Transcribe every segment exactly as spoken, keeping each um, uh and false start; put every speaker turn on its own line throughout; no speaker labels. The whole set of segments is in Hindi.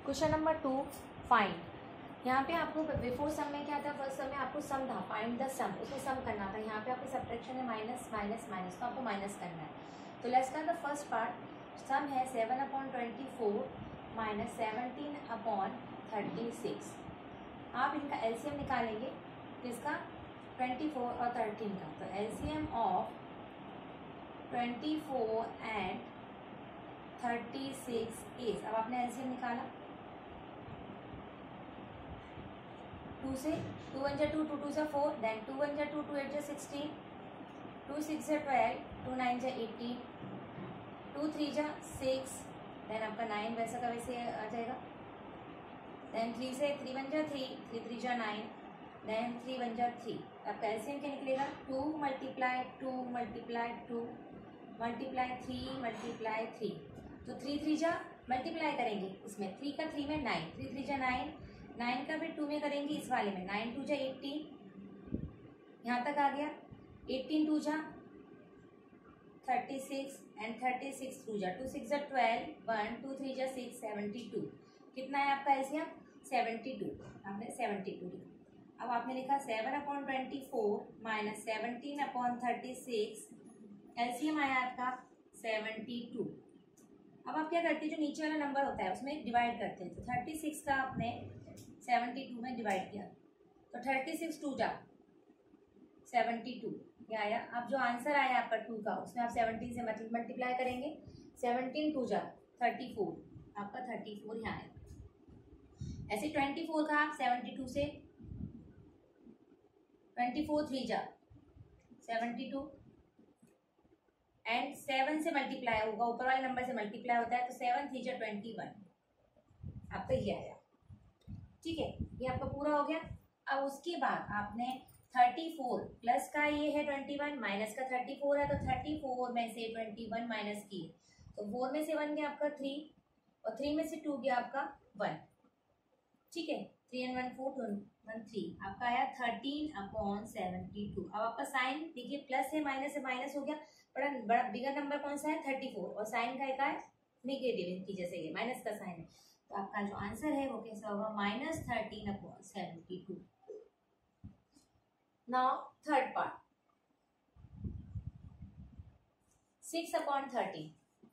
Question number to, find. यहाँ पे आपको बिफोर सम में क्या था, फर्स्ट सम में आपको सम था, फाइंड द सम, उसमें सम करना था। यहाँ पे आपको सब्ट्रैक्शन है, माइनस माइनस माइनस, तो आपको माइनस करना है। तो let's start the first part. Sum है seven upon twenty four minus seventeen upon thirty six. आप इनका एलसीएम निकालेंगे, किसका, ट्वेंटी फोर और थर्टीन का। तो LCM of twenty four and thirty six is, अब आपने एलसीएम निकाला टू से, टू वन जा टू, टू टू जा फोर, देन टू वन जा टू, टू एट जा सिक्सटीन, टू सिक्स जा ट्वेल्व, टू नाइन जा एटीन, टू थ्री जा सिक्स, देन आपका नाइन वैसा का वैसे आ जाएगा। देन थ्री से, थ्री वन जा थ्री, थ्री थ्री जा नाइन, देन थ्री वन जा थ्री। आपका एलसीएम क्या निकलेगा, two multiply two multiply two multiply three multiply three. तो थ्री थ्री जा मल्टीप्लाई करेंगे इसमें, थ्री का थ्री में नाइन, थ्री थ्री जा नाइन, नाइन का फिर टू में करेंगे इस वाले में, नाइन टू जा एटीन, यहाँ तक आ गया। एटीन टू जा thirty six and thirty six two जा, टू सिक्स जा ट्वेल्व, वन टू थ्री जा सिक्स, सेवेंटी टू। कितना है आपका एलसीएम, सेवेंटी टू। आपने सेवेंटी टू लिखा। अब आपने लिखा seven upon twenty four minus seventeen upon thirty six, LCM आया आपका सेवेंटी टू। अब आप क्या करते हैं, जो नीचे वाला नंबर होता है उसमें डिवाइड करते हैं। तो थर्टी सिक्स का आपने सेवेंटी टू में डिवाइड किया, तो थर्टी सिक्स टू जा सेवेंटी टू, क्या आया। अब जो आंसर आया आपका टू का, उसमें आप सेवनटीन से मल्टीप्लाई करेंगे, सेवनटीन टू जा थर्टी फोर, आपका थर्टी फोर यहाँ आया। ऐसे ट्वेंटी फोर का आप सेवेंटी टू से, ट्वेंटी फोर थ्री जा सेवेंटी टू, एंड सेवन से मल्टीप्लाई होगा, ऊपर वाले नंबर से मल्टीप्लाई होता है, तो सेवन थ्री जा ट्वेंटी वन, आपका ये आया। ठीक है, ये आपका पूरा हो गया। अब उसके बाद आपने थर्टी फोर प्लस का ये है ट्वेंटी वन, माइनस का थर्टी फोर है, तो थर्टी फोर में से ट्वेंटी वन माइनस किए, तो फोर में से वन गया आपका थ्री, और थ्री में से टू गया आपका वन। ठीक है, three and one four, one three, आपका आया थर्टीन अपॉन सेवेंटी टू। अब आपका साइन देखिए, प्लस है माइनस है, माइनस हो गया, बड़ा बड़ा बिगर नंबर कौन सा है, थर्टी फोर, और साइन का एक है निगेटिव, इनकी जैसे ये माइनस का साइन है। तो आपका जो आंसर है वो कैसा होगा, minus thirteen upon seventy two. Now third part, six upon thirteen,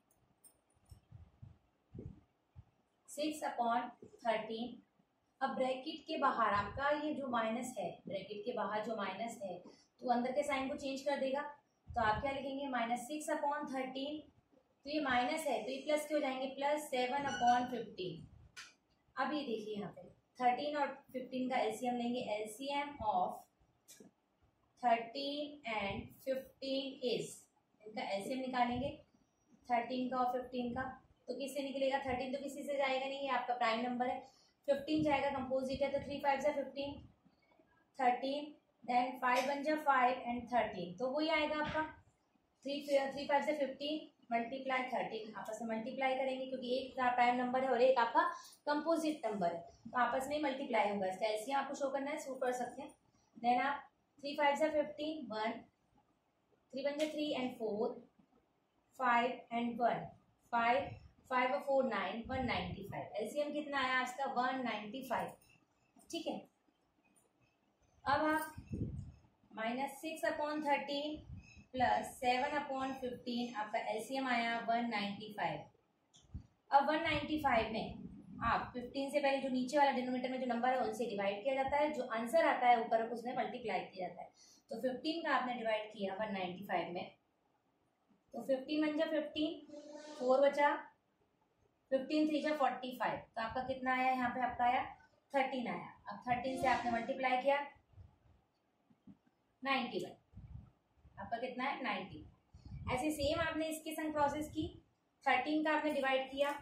six upon thirteen. अब ब्रैकेट के बाहर आपका ये जो माइनस है, ब्रैकेट के बाहर जो माइनस है, तो अंदर के साइन को चेंज कर देगा। तो आप क्या लिखेंगे, माइनस सिक्स अपॉन थर्टीन, तो ये माइनस है तो ये प्लस के हो जाएंगे, प्लस सेवन अपॉन फिफ्टीन। अब ये देखिए यहाँ पे थर्टीन और फिफ्टीन का एलसीएम लेंगे, LCM of thirteen and fifteen is, इनका एलसीएम निकालेंगे थर्टीन का और फिफ्टीन का। तो किससे निकलेगा, थर्टीन तो किसी से जाएगा नहीं, ये आपका प्राइम नंबर है। फिफ्टीन जाएगा, कंपोजिट है, तो थ्री फाइव जा fifteen, thirteen, then five one जा फाइव एंड थर्टीन, तो वही आएगा आपका थ्री थ्री फाइव से फिफ्टीन मल्टीप्लाई थर्टीन, आपस में मल्टीप्लाई करेंगे क्योंकि एक प्राइम नंबर है और एक आपका कंपोजिट नंबर है, तो आपस में मल्टीप्लाई होगा। इसका एलसीएम आपको शो करना है, शो कर सकते हैं। देन आप थ्री फाइव जा फिफ्टीन, वन, थ्री वन जा three and four, five and one, five, five और four nine, one ninety five. LCM कितना आया आज का, वन नाइन्टी फाइव। ठीक है, अब आप minus six upon thirteen plus seven upon fifteen, आपका एलसीएम आया वन नाइन्टी फाइव। अब वन नाइन्टी फाइव में आप फिफ्टीन से पहले जो नीचे वाला डिनोमिनेटर में जो नंबर है उनसे डिवाइड किया जाता है, जो आंसर आता है ऊपर उसमें मल्टीप्लाई किया जाता है। तो फिफ्टीन का आपने डिवाइड किया वन नाइन्टी फाइव में, तो फिफ्टीन वन जा फिफ्टीन, फोर बचा, फिफ्टीन थ्री जा फोर्टी फाइव, तो आपका कितना आया, यहाँ पे आपका आया थर्टीन आया। अब थर्टीन से आपने मल्टीप्लाई किया नाइन्टी वन, आपका कितना है नाइन्टी। ऐसे सेम आपने इसके संग प्रोसेस की, थर्टीन का आपने डिवाइड किया,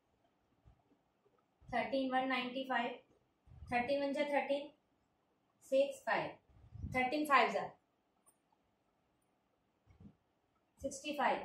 thirteen one ninety five, thirteen one जा thirteen, six five, thirteen five जा सिक्सटी फाइव।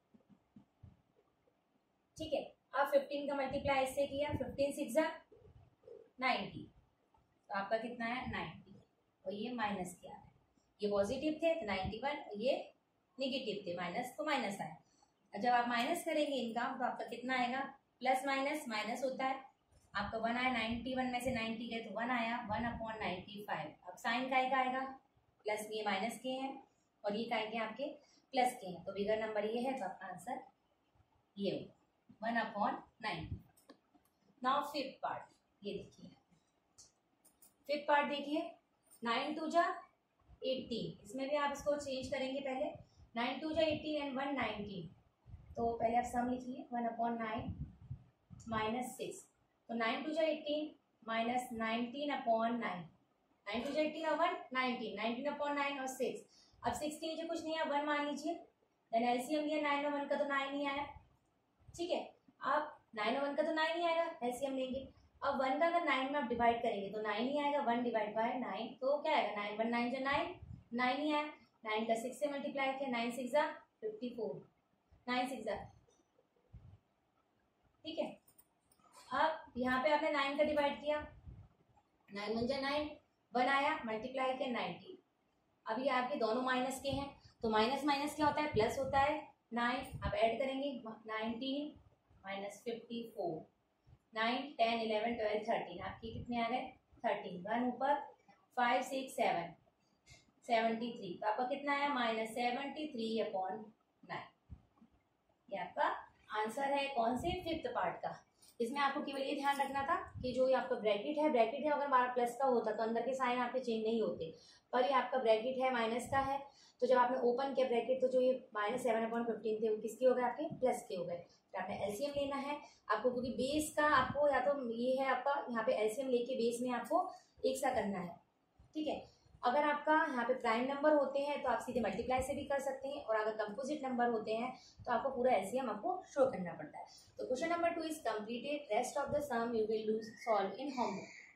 ठीक है, अब फिफ्टीन का मल्टीप्लाई इससे किया, फिफ्टीन सिक्स जा नाइन्टी, तो आपका कितना है नाइन्टी, और ये माइनस किया है, ये पॉजिटिव थे तो नाइन्टी वन, ये निगेटिव थे, माइनस तो माइनस आया। जब आप माइनस करेंगे इनका तो आपका कितना आएगा, प्लस माइनस माइनस होता है, आपका वन आया, नाइन्टी वन में से नाइन्टी गए तो वन आया, वन अपॉन नाइन्टी फाइव। अब साइन काय का आएगा, प्लस ये माइनस के हैं और ये काय के आपके प्लस के हैं, तो बिगर नंबर ये है, तो आपका आंसर ये होगा one upon ninety. Now fifth part, ये देखिए फिफ्थ पार्ट देखिए, नाइन टू जा एटीन, इसमें भी आप इसको चेंज करेंगे पहले, नाइन टू जा एटीन एंड वन नाइनटीन, तो पहले आप सम लिखिए, one upon nine minus six, तो नाइन टू जा eighteen minus nineteen upon nine, nine two जा एटीन और one nineteen, nineteen upon nine और सिक्स, अब सिक्स के नीचे कुछ नहीं है, वन मान लीजिए, देन एलसीएम लिया, नाइन और वन का तो नाइन ही आया, ठीक है। अब नाइन और वन का तो नाइन ही आएगा, एलसीएम लेंगे, अब वन का अगर नाइन में आप डिवाइड करेंगे तो नाइन ही आएगा, वन डिवाइड बाय नाइन, तो क्या आएगा, नाइन वन नाइन जो नाइन, नाइन ही आया, नाइन का सिक्स से मल्टीप्लाई किया, नाइन सिक्स जा फिफ्टी फोर, नाइन सिक्स जा, ठीक है। अब यहाँ पे आपने नाइन का डिवाइड किया, नाइन वन जा नाइन, वन आया, मल्टीप्लाई किया नाइनटी, अभी आपके दोनों माइनस के हैं, तो माइनस माइनस क्या होता है, प्लस होता है, नाइन आप ऐड करेंगे, nineteen minus fifty four, nine ten eleven twelve thirteen, आपके कितने आ गए, थर्टीन, वन ऊपर, five six seven, seventy three, तो आपका कितना आया, minus seventy three upon nine, ये आपका आंसर है कौन से, फिफ्थ पार्ट का। इसमें आपको केवल ये ध्यान रखना था कि जो ये आपका ब्रैकेट है, ब्रैकेट है अगर हमारा प्लस का होता तो अंदर के साइन आपके चेंज नहीं होते, पर ये आपका ब्रैकेट है माइनस का है, तो जब आपने ओपन किया ब्रैकेट तो जो ये माइनस सेवन अपॉन फिफ्टीन थे वो किसके हो गए, आपके प्लस के हो गए। तो आपने एलसीएम लेना है आपको, क्योंकि बेस का आपको या तो ये है आपका यहाँ पे एलसीएम लेके बेस में आपको एक सा करना है, ठीक है। अगर आपका यहाँ पे प्राइम नंबर होते हैं तो आप सीधे मल्टीप्लाई से भी कर सकते हैं, और अगर कंपोजिट नंबर होते हैं तो आपको पूरा एलसीएम आपको शो करना पड़ता है। तो question number two is completed, rest of the sum you will do solve in homework.